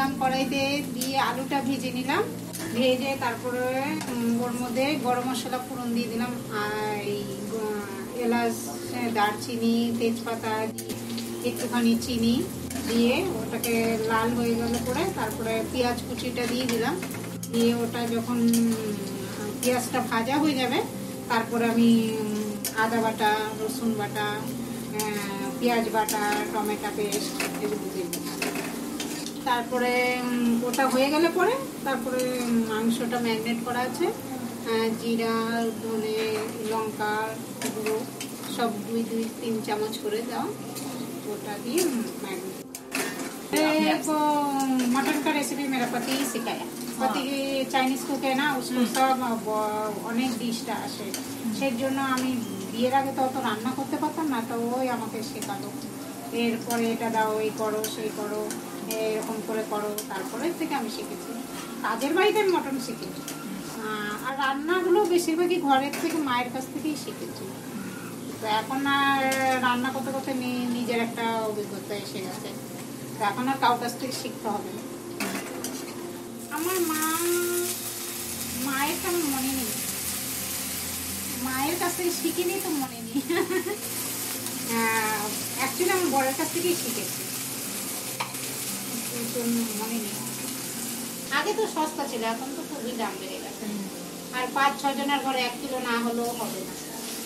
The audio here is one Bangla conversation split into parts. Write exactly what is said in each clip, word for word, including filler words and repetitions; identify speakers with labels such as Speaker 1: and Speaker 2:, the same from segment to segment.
Speaker 1: দিলাম কড়াইতে, দিয়ে আলুটা ভেজে নিলাম, ভেজে তারপরে ওর মধ্যে গরম মশলা ফোড়ন দিয়ে দিলাম, আর এই এলাচ, দারচিনি, তেজপাতা, একটুখানি চিনি দিয়ে ওটাকে লাল হয়ে গেলে পরে তারপরে পেঁয়াজ কুচিটা দিয়ে দিলাম, দিয়ে ওটা যখন পেঁয়াজটা ভাজা হয়ে যাবে তারপরে আমি আদা বাটা, রসুন বাটা, পেঁয়াজ বাটা, টমেটো পেস্ট এগুলো দিয়ে দিলাম। তারপরে ওটা হয়ে গেলে পরে তারপরে মাংসটা ম্যারিনেট করা আছে, জিরা, ধনে, লঙ্কা গুঁড়ো সব দুই দুই তিন চামচ করে দাও, ওটা দিয়ে ম্যারিনেট। मटन का रेसिपी मेरा पति ही सिखाया। पति चाइनीज कुक है ना, उसको सब অনেক ডিশটা আসে, সেই জন্য আমি বিয়ের আগে তো অত রান্না করতে পারতাম না, তো ওই আমাকে শেখালো, এরপরে এটা দাও, এই করো, সেই করো, এরকম করে করো, তারপরে থেকে আমি শিখেছি। কাজের বাড়িতে আমি মটন শিখেছি, আর রান্নাগুলো বেশিরভাগই ঘরের থেকে মায়ের কাছ থেকেই শিখেছি। তো এখন আর রান্না করতে করতে নিজের একটা অভিজ্ঞতা এসে গেছে, তো এখন আর কারোর কাছ থেকে শিখতে হবে না। আমার মা মায়ের তো আমার মনে নেই, মায়ের কাছ থেকে শিখিনি তো মনে নেই, অ্যাকচুয়ালি আমার বরের কাছ থেকেই শিখেছি, মনে নেই। আগে তো সস্তা ছিল, এখন তো খুবই দাম বেড়ে গেছে, আর পাঁচ ছ জনের ঘরে এক কিলো না হলেও হবে না।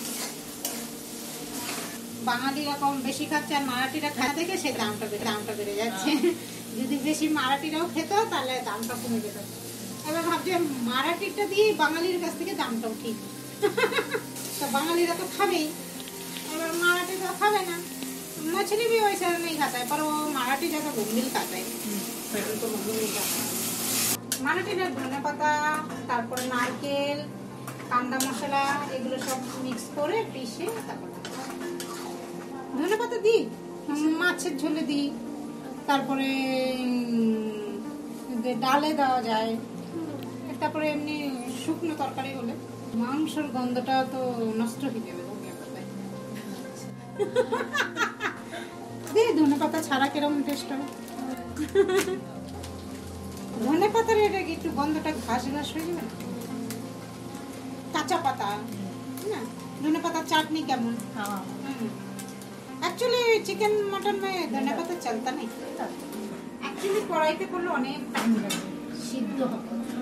Speaker 1: বাঙালিরা কম বেশি খাচ্ছে, আর মারাঠিরা খাওয়া থেকে সেই দামটা দামটা বেড়ে যাচ্ছে। যদি বেশি মারাঠিরাও খেত তাহলে দামটা কমে যেত। এবার ভাবছি মারাঠিটা দিয়ে বাঙালির কাছ থেকে দামটাও ঠিক, তো বাঙালিরা তো খাবেই, এবার মারাঠিরা খাবে না। मछली भी वैसे नहीं खाता है, पर वो मराठी जैसा घुमिल खाता है, तो घुमिल खाता है। মারাঠিরা ধনে পাতা, তারপরে নারকেল, কান্দা মশলা এগুলো সব মিক্স করে পিষে তারপরে ধনে পাতা দিই, মাছের ঝোলে দিই, তারপরে ডালে দেওয়া যায়, তারপরে এমনি শুকনো তরকারি হলে মাংসের গন্ধটা তো নষ্ট হয়ে যাবে ধনিয়া পাতায়। দিয়ে ধনে পাতা ছাড়া কিরকম টেস্ট হবে, ধনে পাতার এটা একটু গন্ধটা ঘাস ঘাস হয়ে যাবে। কাঁচা পাতা না, ধনে পাতার চাটনি কেমন। एक्चुअली चिकन मटन में धनिया पत्ता चलता नहीं, एक्चुअली कढ़ाई पे करले अनेक टाइम লাগে, সিদ্ধ হবে।